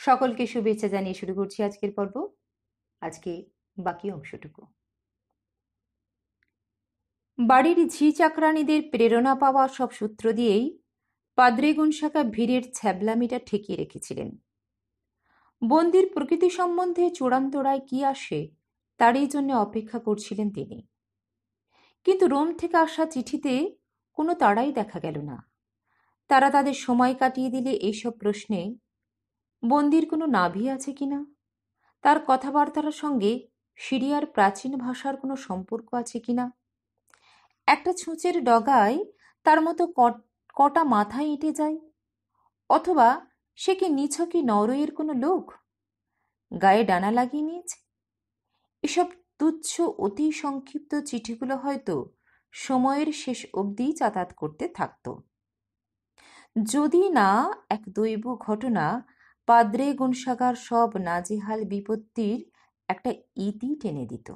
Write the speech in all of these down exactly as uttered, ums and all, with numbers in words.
সকলকে শুভেচ্ছা জানিয়ে শুরু করছি আজকের পর্ব। আজকে বাকি অংশটুকু। বাড়ির ঝি চাকরানীদের প্রেরণা পাওয়া সব সূত্র দিয়েই পাদ্রে গুনশাখা ভিড়ের ছ্যাবলামিটা ঠেকিয়ে রেখেছিলেন। বন্দির প্রকৃতি সম্বন্ধে চূড়ান্ত রায় কি আসে তারই জন্য অপেক্ষা করছিলেন তিনি। কিন্তু রোম থেকে আসা চিঠিতে কোনো তাড়াই দেখা গেল না। তারা তাদের সময় কাটিয়ে দিলে এইসব প্রশ্নে বন্দির কোনো নাভি আছে কিনা, তার কথাবার্তার সঙ্গে সিরিয়ার প্রাচীন ভাষার কোনো সম্পর্ক আছে কিনা, একটা ছুঁচের ডগায় তার মতো কটা মাথায় এঁটে যায়, অথবা সে কি নিছকই নরওয়ের কোনো লোক, গায়ে ডানা লাগিয়ে নিয়েছে। এসব তুচ্ছ অতি সংক্ষিপ্ত চিঠিগুলো হয়তো সময়ের শেষ অবধি যাতায়াত করতে থাকত, যদি না এক দৈব ঘটনা পাদ্রে গুনশাখার সব নাজেহাল বিপত্তির একটা ইতি টেনে দিত।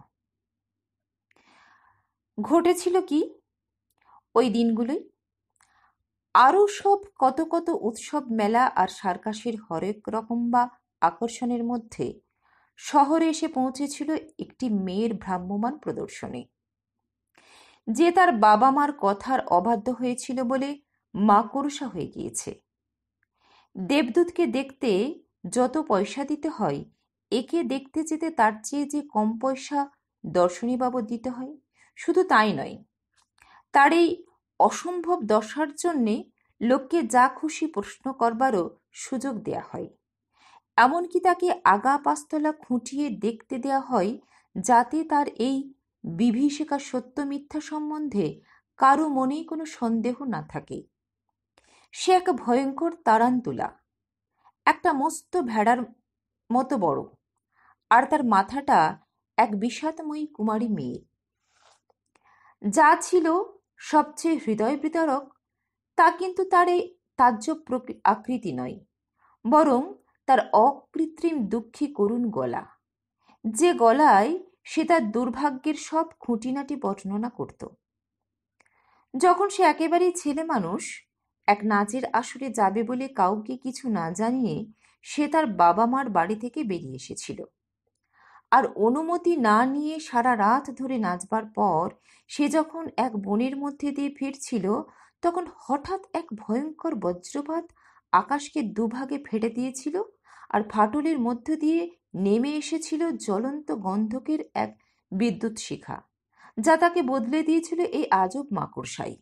ঘটেছিল কি ওই দিনগুলোই? আরও সব কত কত উৎসব, মেলা আর সার্কাসের হরেক রকম বা আকর্ষণের মধ্যে শহরে এসে পৌঁছেছিল একটি মেয়ের ভ্রাম্যমান প্রদর্শনী, যে তার বাবা মার কথার অবাধ্য হয়েছিল বলে মাকড়সা হয়ে গিয়েছে। দেবদূতকে দেখতে যত পয়সা দিতে হয়, একে দেখতে যেতে তার চেয়ে যে কম পয়সা দর্শনী বাবদ দিতে হয়। শুধু তাই নয়, তার এই অসম্ভব দশার জন্যে লোককে যা খুশি প্রশ্ন করবারও সুযোগ দেয়া হয়। এমনকি তাকে আগা পাস্তলা খুঁটিয়ে দেখতে দেয়া হয়, যাতে তার এই বিভীষিকা সত্য মিথ্যা সম্বন্ধে কারো মনেই কোনো সন্দেহ না থাকে। সে এক ভয়ঙ্কর তারান্তুলা, একটা মস্ত ভেড়ার মতো বড়, আর তার মাথাটা এক বিষাদময়ী কুমারী মেয়ে। যা ছিল সবচেয়ে হৃদয় বিদারক, তা কিন্তু তার এই তাজ্জব আকৃতি নয়, বরং তার অকৃত্রিম দুঃখী করুণ গলা, যে গলায় সে তার দুর্ভাগ্যের সব খুঁটিনাটি বর্ণনা করত। যখন সে একেবারেই ছেলে মানুষ, এক নাচের আসরে যাবে বলে কাউকে কিছু না জানিয়ে সে তার বাবা মার বাড়ি থেকে বেরিয়ে এসেছিল, আর অনুমতি না নিয়ে সারা রাত ধরে নাচবার পর সে যখন এক বনের মধ্যে দিয়ে ফিরছিল, তখন হঠাৎ এক ভয়ঙ্কর বজ্রপাত আকাশকে দুভাগে ফেটে দিয়েছিল, আর ফাটলের মধ্য দিয়ে নেমে এসেছিল জ্বলন্ত গন্ধকের এক বিদ্যুৎ শিখা, যা তাকে বদলে দিয়েছিল এই আজব মাকড়সাই।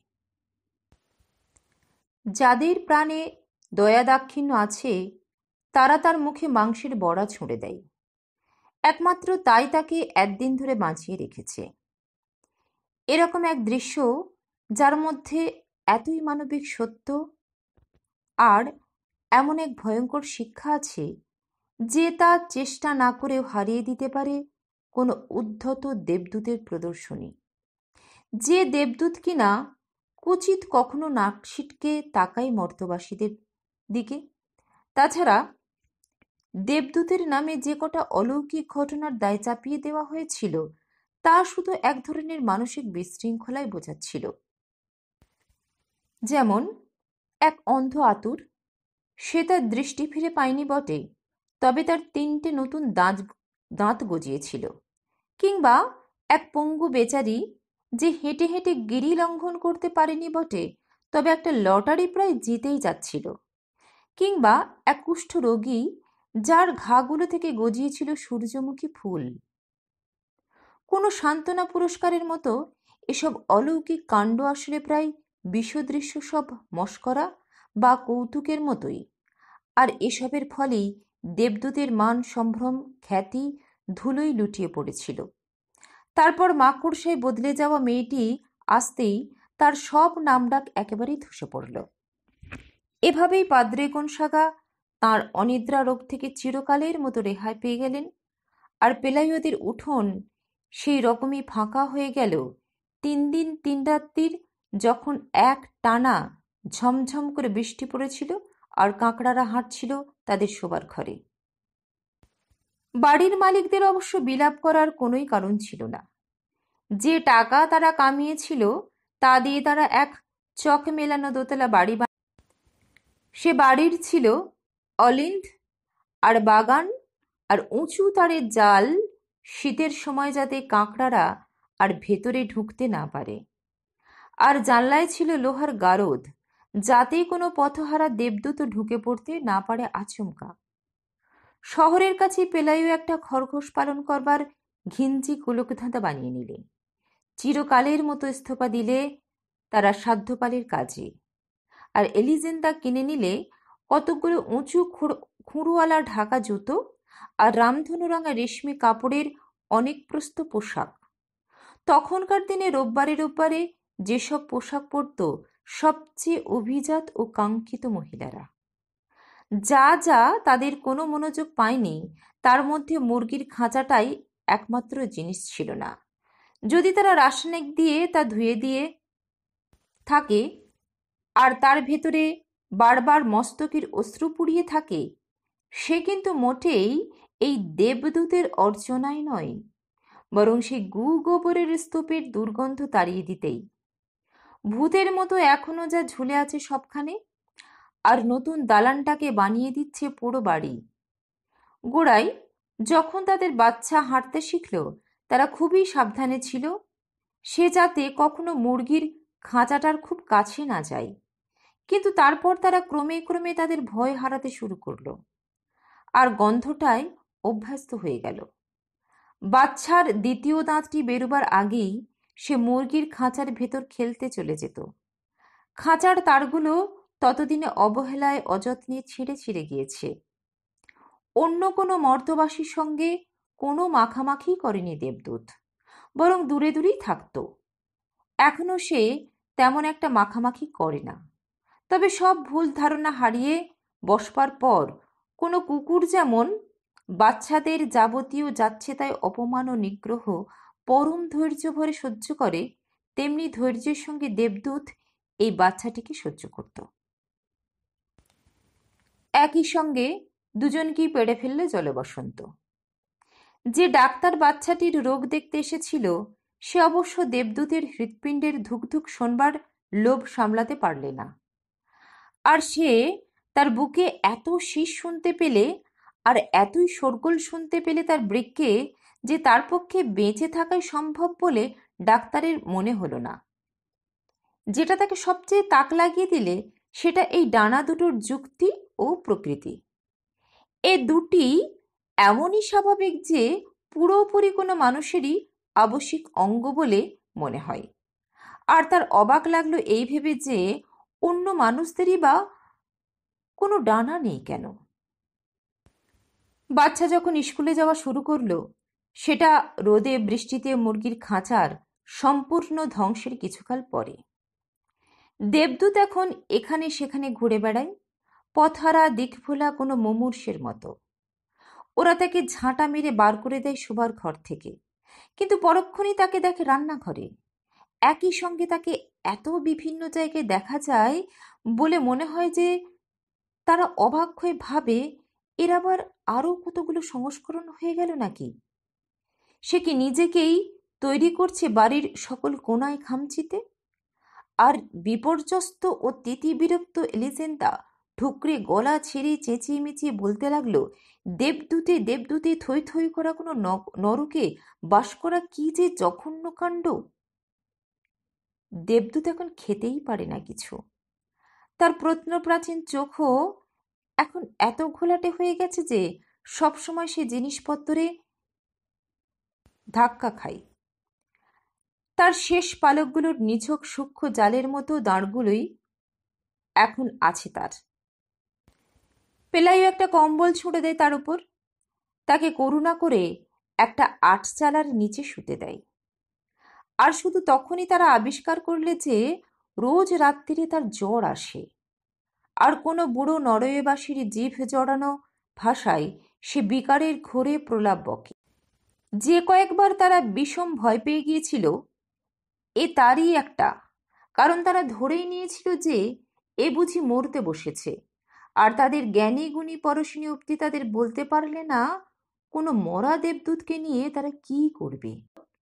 যাদের প্রাণে দয়া দাক্ষিণ্য আছে, তারা তার মুখে মাংসের বড়া ছুঁড়ে দেয়। একমাত্র তাই তাকে একদিন ধরে বাঁচিয়ে রেখেছে। এরকম এক দৃশ্য, যার মধ্যে এতই মানবিক সত্য আর এমন এক ভয়ঙ্কর শিক্ষা আছে, যে তা চেষ্টা না করেও হারিয়ে দিতে পারে কোনো উদ্ধত দেবদূতের প্রদর্শনী, যে দেবদূত কিনা কুচিত কখনো নাক ছিটকে তাকায় মর্তবাসীদের দিকে। তাছাড়া দেবদূতের নামে যে কটা অলৌকিক ঘটনার দায় চাপিয়ে দেওয়া হয়েছিল, তা শুধু এক ধরনের মানসিক বিশৃঙ্খলাই বোঝাচ্ছিল। যেমন এক অন্ধ আতুর, সে তার দৃষ্টি ফিরে পায়নি বটে, তবে তার তিনটে নতুন দাঁত দাঁত গজিয়েছিল। কিংবা এক পঙ্গু বেচারি, যে হেঁটে হেঁটে গিরি লঙ্ঘন করতে পারেনি বটে, তবে একটা লটারি প্রায় জিতেই যাচ্ছিল। কিংবা এক কুষ্ঠ রোগী, যার ঘাগুলো থেকে গজিয়েছিল সূর্যমুখী ফুল। কোনো সান্ত্বনা পুরস্কারের মতো এসব অলৌকিক কাণ্ড আসলে প্রায় বিষদৃশ্য সব মস্করা বা কৌতুকের মতোই, আর এসবের ফলেই দেবদূতের মান সম্ভ্রম খ্যাতি ধুলোয় লুটিয়ে পড়েছিল। তারপর মাকড়সায় বদলে যাওয়া মেয়েটি আসতেই তার সব নামডাক একেবারেই ধসে পড়ল। এভাবেই পাদ্রে গুনশাখা তাঁর অনিদ্রা রোগ থেকে চিরকালের মতো রেহাই পেয়ে গেলেন, আর পেলাইয়দের উঠোন সেই রকমই ফাঁকা হয়ে গেল তিন দিন তিন রাত্রির, যখন এক টানা ঝমঝম করে বৃষ্টি পড়েছিল আর কাঁকড়ারা হাঁটছিল তাদের শোবার ঘরে। বাড়ির মালিকদের অবশ্য বিলাপ করার কোনোই কারণ ছিল না। যে টাকা তারা কামিয়েছিল তা দিয়ে তারা এক চক মেলানো দোতলা বাড়ি, সে বাড়ির ছিল অলিন্দ আর বাগান আর উঁচু তারের জাল, শীতের সময় যাতে কাঁকড়ারা আর ভেতরে ঢুকতে না পারে। আর জানলায় ছিল লোহার গারদ, যাতে কোনো পথহারা দেবদূত ঢুকে পড়তে না পারে আচমকা। শহরের কাছে পেলাইও একটা খরগোশ পালন করবার ঘিঞ্জি কুলকধাঁধা বানিয়ে নিলে, চিরকালের মতো ইস্তফা দিলে তারা সাধ্যপালের কাজে। আর এলিজেন্দা কিনে নিলে কতকগুলো উঁচু খুঁড়োওয়ালা ঢাকা জুতো আর রামধনু রঙা রেশমি কাপড়ের অনেক প্রস্ত পোশাক। তখনকার দিনে রোববারে রোববারে যেসব পোশাক পরত সবচেয়ে অভিজাত ও কাঙ্ক্ষিত মহিলারা। যা যা তাদের কোনো মনোযোগ পায়নি, তার মধ্যে মুরগির খাঁচাটাই একমাত্র জিনিস ছিল না। যদি তারা রাসায়নিক দিয়ে তা ধুয়ে দিয়ে থাকে আর তার ভেতরে বারবার মস্তকের অশ্রু পুড়িয়ে থাকে, সে কিন্তু মোটেই এই দেবদূতের অর্চনায় নয়, বরং সে গু গোবরের স্তূপের দুর্গন্ধ তাড়িয়ে দিতেই। ভূতের মতো এখনো যা ঝুলে আছে সবখানে, আর নতুন দালানটাকে বানিয়ে দিচ্ছে পুরো বাড়ি। গোড়ায় যখন তাদের বাচ্চা হাঁটতে শিখল, তারা খুবই সাবধানে ছিল সে যাতে কখনো মুরগির খাঁচাটার খুব কাছে না যায়। কিন্তু তারপর তারা ক্রমে ক্রমে তাদের ভয় হারাতে শুরু করলো, আর গন্ধটায় অভ্যস্ত হয়ে গেল। বাচ্চার দ্বিতীয় দাঁতটি বেরোবার আগেই সে মুরগির খাঁচার ভেতর খেলতে চলে যেত। খাঁচার তারগুলো ততদিনে অবহেলায় অযত্নে ছিঁড়ে ছিঁড়ে গিয়েছে। অন্য কোনো মর্তবাসীর সঙ্গে কোনো মাখামাখি করেনি দেবদূত, বরং দূরে দূরেই থাকত। এখনো সে তেমন একটা মাখামাখি করে না। তবে সব ভুল ধারণা হারিয়ে বসবার পর কোনো কুকুর যেমন বাচ্চাদের যাবতীয় যাচ্ছে তাই অপমান ও নিগ্রহ পরম ধৈর্য ভরে সহ্য করে, তেমনি ধৈর্যের সঙ্গে দেবদূত এই বাচ্চাটিকে সহ্য করত। একই সঙ্গে দুজনকেই পেড়ে ফেললে জলবসন্ত। যে ডাক্তার বাচ্চাটির রোগ দেখতে এসেছিল, সে অবশ্য দেবদূতের হৃৎপিণ্ডের ধুকধুক শোনবার লোভ সামলাতে পারলে না। আর সে তার বুকে এত শীষ শুনতে পেলে আর এতই শোরগোল শুনতে পেলে তার বৃক্কে, যে তার পক্ষে বেঁচে থাকাই সম্ভব বলে ডাক্তারের মনে হলো না। যেটা তাকে সবচেয়ে তাক লাগিয়ে দিলে সেটা এই ডানা দুটোর যুক্তি ও প্রকৃতি। এ দুটি এমনই স্বাভাবিক যে পুরোপুরি কোনো মানুষেরই আবশ্যিক অঙ্গ বলে মনে হয়। আর তার অবাক লাগলো এই ভেবে যে অন্য মানুষদেরই বা কোনো ডানা নেই কেন। বাচ্চা যখন স্কুলে যাওয়া শুরু করলো, সেটা রোদে বৃষ্টিতে মুরগির খাঁচার সম্পূর্ণ ধ্বংসের কিছুকাল পরে। দেবদূত এখন এখানে সেখানে ঘুরে বেড়ায়, পথহারা দিকভোলা কোনো মুমূর্ষের মতো। ওরা তাকে ঝাঁটা মেরে বার করে দেয় শোবার ঘর থেকে, কিন্তু পরক্ষণেই তাকে দেখে রান্নাঘরে। একই সঙ্গে তাকে এত বিভিন্ন জায়গায় দেখা যায় বলে মনে হয় যে তারা অবাক হয়ে ভাবে, এর আবার আরও কতগুলো সংস্করণ হয়ে গেল নাকি? সে কি নিজেকেই তৈরি করছে বাড়ির সকল কোনায় খামচিতে? আর বিপর্যস্ত ও তিতি বিরক্ত এলিজেন্দা ঠুকরে গলা ছেড়ে চেঁচিয়ে মেঁচিয়ে বলতে লাগলো, দেবদূতে দেবদূতে থই থই করা কোনো নরকে বাস করা কি যে জঘন্য কাণ্ড! দেবদূত এখন খেতেই পারে না কিছু। তার প্রত্নপ্রাচীন চোখও এখন এত ঘোলাটে হয়ে গেছে যে সবসময় সে জিনিসপত্রে ধাক্কা খায়। তার শেষ পালকগুলোর নিছক সূক্ষ্ম জালের মতো দাঁড়গুলোই এখন আছে তার। পেলাইও একটা কম্বল ছুঁড়ে দেয় তার উপর, তাকে করুণা করে একটা আটচালার নিচে শুতে দেয়। আর শুধু তখনই তারা আবিষ্কার করলে যে রোজ রাত্রিরে তার জ্বর আসে, আর কোনো বুড়ো নরওয়েবাসীর জিভ জড়ানো ভাষায় সে বিকারের ঘোরে প্রলাপ বকে। যে কয়েকবার তারা বিষম ভয় পেয়ে গিয়েছিল, এ তারই একটা, কারণ তারা ধরেই নিয়েছিল যে এ বুঝি মরতে বসেছে, আর তাদের জ্ঞানী গুণী পরশিনী অব্দি তাদের বলতে পারলে না কোনো মরা দেবদূতকে নিয়ে তারা কি করবে।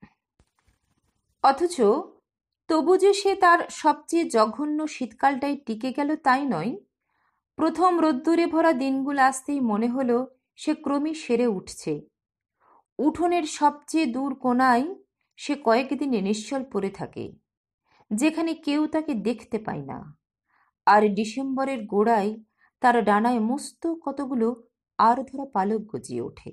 অথচ তবু যে সে তার সবচেয়ে জঘন্য শীতকালটাই টিকে গেল তাই নয়। প্রথম রোদ্দুরে ভরা দিনগুলো আসতেই মনে হলো সে ক্রমে সেরে উঠছে। উঠোনের সবচেয়ে দূর কোণায় সে কয়েকদিনে নিশ্চল পড়ে থাকে, যেখানে কেউ তাকে দেখতে পায় না। আর ডিসেম্বরের গোড়ায় তার ডানায় মস্ত কতগুলো আর ধরা পালক গজিয়ে ওঠে,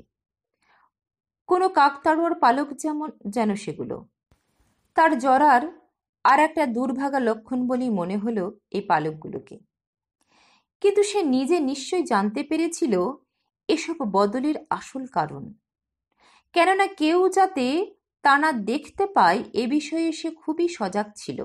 কোনো কাকতাড়ুয়ার পালক যেমন যেন সেগুলো। তার জরার আর একটা দুর্ভাগা লক্ষণ বলেই মনে হলো এই পালকগুলোকে। কিন্তু সে নিজে নিশ্চয় জানতে পেরেছিল এসব বদলের আসল কারণ, কেননা কেউ যাতে তা না দেখতে পায় এ বিষয়ে সে খুবই সজাগ ছিল।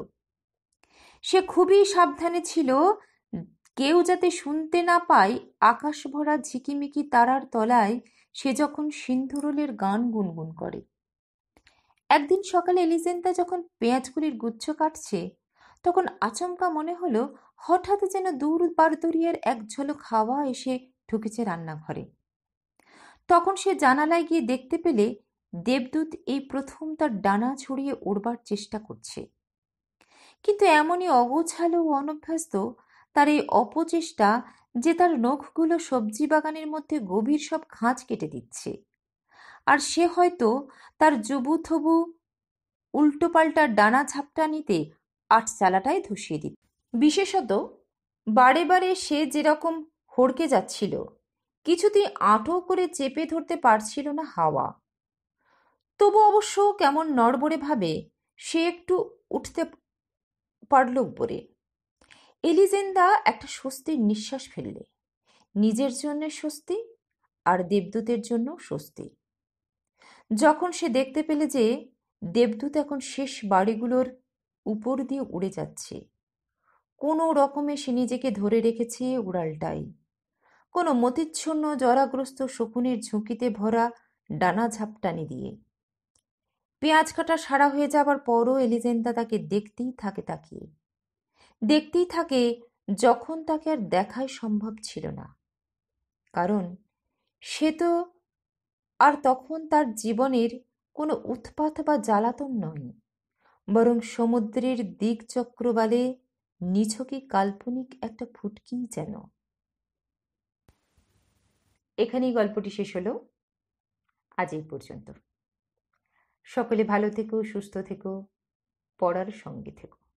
সে খুবই সাবধানে ছিল কেউ যাতে শুনতে না পায় আকাশ ভরা ঝিকিমিকি তারার তলায় সে যখন সিন্ধুরুলের গান গুনগুন করে। একদিন সকালে এলিজেন্তা যখন পেঁয়াজগুলির গুচ্ছ কাটছে, তখন আচমকা মনে হলো হঠাৎ যেন দূর বারদরিয়ার এক ঝলক হাওয়া এসে ঢুকেছে রান্নাঘরে। তখন সে জানালায় গিয়ে দেখতে পেলে দেবদূত এই প্রথম তার ডানা ছড়িয়ে উড়বার চেষ্টা করছে। কিন্তু এমনই অগোছালো ও অনভ্যস্ত তার এই অপচেষ্টা যে তার নখগুলো সবজি বাগানের মধ্যে গভীর সব খাঁজ কেটে দিচ্ছে, আর সে হয়তো তার জবুথবু উল্টোপাল্টা ডানা ঝাপটানিতে আটচালাটাই ধসিয়ে দিত। বিশেষত বারে বারে সে যেরকম হড়কে যাচ্ছিল, কিছুতেই আঁটো করে চেপে ধরতে পারছিল না হাওয়া। তবু অবশ্য কেমন নড়বড়ে ভাবে সে একটু উঠতে পারল উপরে। এলিজেন্দা একটা স্বস্তির নিঃশ্বাস ফেললে, নিজের জন্য স্বস্তি আর দেবদূতের জন্য স্বস্তি। যখন সে দেখতে পেলে যে দেবদূত এখন শেষ বাড়িগুলোর উপর দিয়ে উড়ে যাচ্ছে, কোনো রকমে সে নিজেকে ধরে রেখেছে উড়ালটাই, কোনো মতিচ্ছন্ন জরাগ্রস্ত শকুনের ঝুঁকিতে ভরা ডানা ঝাপটানি দিয়ে। পেঁয়াজ কাটা সারা হয়ে যাবার পরও এলিজেন্দা তাকে দেখতেই থাকে, তাকিয়ে দেখতেই থাকে, যখন তাকে আর দেখাই সম্ভব ছিল না। কারণ সে তো আর তখন তার জীবনের কোনো উৎপাত বা জ্বালাতন নয়, বরং সমুদ্রের দিক চক্রবালে নিছকে কাল্পনিক একটা ফুটকি যেন। এখানেই গল্পটি শেষ হলো। আজ এই পর্যন্ত। সকলে ভালো থেকো, সুস্থ থেকো, পড়ার সঙ্গে থেকো।